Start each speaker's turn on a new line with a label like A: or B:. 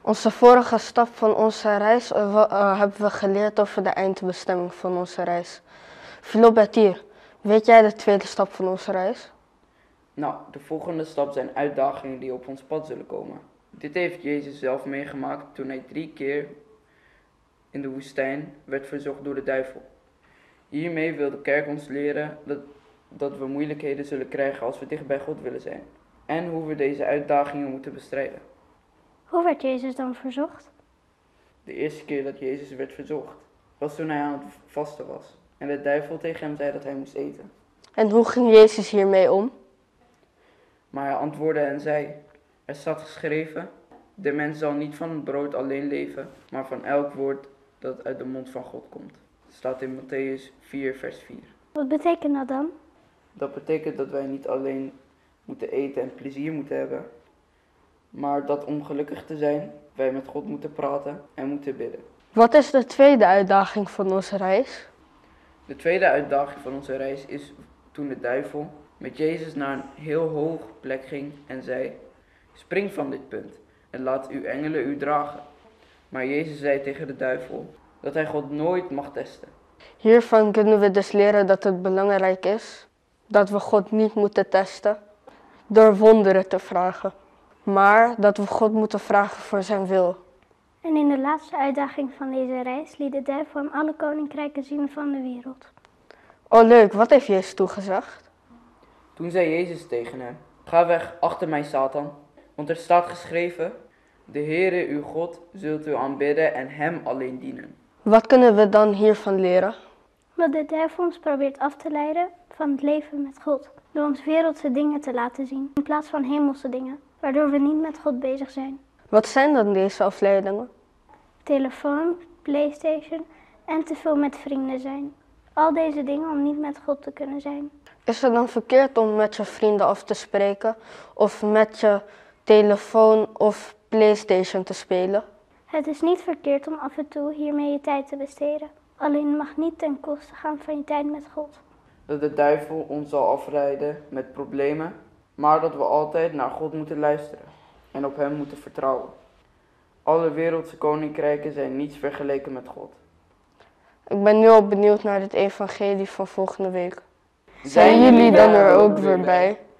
A: Onze vorige stap van onze reis hebben we geleerd over de eindbestemming van onze reis. Philobatier, weet jij de tweede stap van onze reis?
B: Nou, de volgende stap zijn uitdagingen die op ons pad zullen komen. Dit heeft Jezus zelf meegemaakt toen hij 3 keer in de woestijn werd verzocht door de duivel. Hiermee wil de kerk ons leren dat we moeilijkheden zullen krijgen als we dicht bij God willen zijn. En hoe we deze uitdagingen moeten bestrijden.
C: Hoe werd Jezus dan verzocht?
B: De eerste keer dat Jezus werd verzocht was toen hij aan het vasten was. En de duivel tegen hem zei dat hij moest eten.
A: En hoe ging Jezus hiermee om?
B: Maar hij antwoordde en zei, er staat geschreven, de mens zal niet van het brood alleen leven, maar van elk woord dat uit de mond van God komt. Het staat in Mattheüs 4 vers 4.
C: Wat betekent dat dan?
B: Dat betekent dat wij niet alleen moeten eten en plezier moeten hebben, maar dat om gelukkig te zijn, wij met God moeten praten en moeten bidden.
A: Wat is de tweede uitdaging van onze reis?
B: De tweede uitdaging van onze reis is toen de duivel met Jezus naar een heel hoog plek ging en zei, spring van dit punt en laat uw engelen u dragen. Maar Jezus zei tegen de duivel dat hij God nooit mag testen.
A: Hiervan kunnen we dus leren dat het belangrijk is dat we God niet moeten testen door wonderen te vragen, maar dat we God moeten vragen voor zijn wil.
C: En in de laatste uitdaging van deze reis liet de duivel hem alle koninkrijken zien van de wereld.
A: Oh leuk, wat heeft Jezus toegezegd?
B: Toen zei Jezus tegen hem, ga weg achter mij Satan, want er staat geschreven, de Heere uw God zult u aanbidden en hem alleen dienen.
A: Wat kunnen we dan hiervan leren?
C: Dat de duivel ons probeert af te leiden van het leven met God. Door ons wereldse dingen te laten zien in plaats van hemelse dingen. Waardoor we niet met God bezig zijn.
A: Wat zijn dan deze afleidingen?
C: Telefoon, PlayStation en te veel met vrienden zijn. Al deze dingen om niet met God te kunnen zijn.
A: Is het dan verkeerd om met je vrienden af te spreken of met je telefoon of PlayStation te spelen?
C: Het is niet verkeerd om af en toe hiermee je tijd te besteden. Alleen het mag niet ten koste gaan van je tijd met God.
B: Dat de duivel ons zal afleiden met problemen, maar dat we altijd naar God moeten luisteren en op hem moeten vertrouwen. Alle wereldse koninkrijken zijn niets vergeleken met God.
A: Ik ben nu al benieuwd naar het evangelie van volgende week. Zijn jullie dan er ook weer bij?